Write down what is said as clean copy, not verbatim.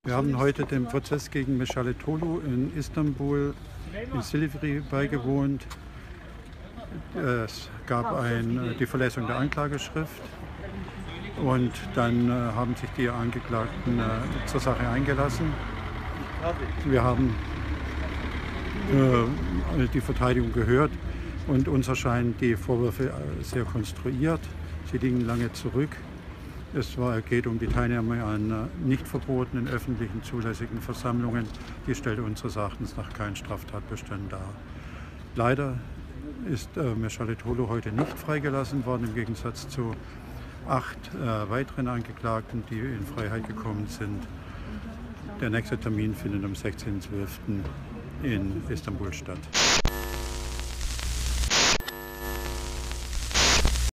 Wir haben heute dem Prozess gegen Meşale Tolu in Istanbul, in Silivri, beigewohnt. Es gab die Verlesung der Anklageschrift und dann haben sich die Angeklagten zur Sache eingelassen. Wir haben die Verteidigung gehört und uns erscheinen die Vorwürfe sehr konstruiert. Sie liegen lange zurück. Geht um die Teilnahme an nicht verbotenen öffentlichen zulässigen Versammlungen. Die stellt unseres Erachtens nach keinen Straftatbestand dar. Leider ist Meşale Tolu heute nicht freigelassen worden, im Gegensatz zu 8 weiteren Angeklagten, die in Freiheit gekommen sind. Der nächste Termin findet am 16.12. in Istanbul statt.